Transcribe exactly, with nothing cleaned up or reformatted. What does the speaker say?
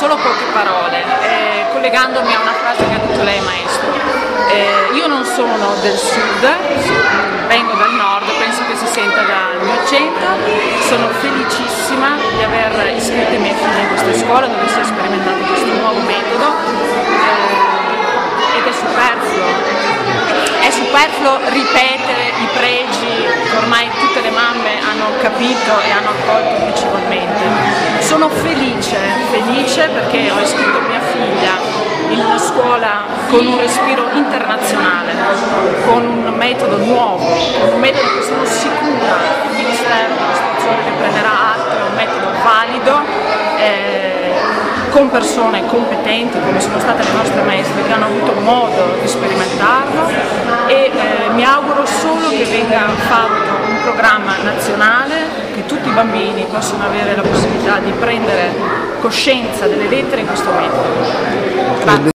solo poche parole, eh, collegandomi a una frase che ha detto lei, maestro. Eh, io non sono del sud, vengo dal nord, penso che si senta dal mio accento. Sono felicissima di aver iscritto i miei figli in questa scuola dove si è sperimentato questo nuovo metodo eh, ed è superfluo. È superfluo ripetere i pregi che ormai tutte le mamme hanno capito e hanno accolto piacevolmente. Sono felice, felice perché ho iscritto mia figlia in una scuola con un respiro internazionale, con un metodo nuovo, un metodo che sono sicura il Ministero dell'Istruzione ne prenderà atto, è un metodo valido, eh, con persone competenti come sono state le nostre maestre che hanno avuto modo di sperimentarlo e eh, mi auguro solo che venga fatto un programma nazionale, che tutti i bambini possano avere la possibilità di prendere coscienza delle lettere in questo metodo.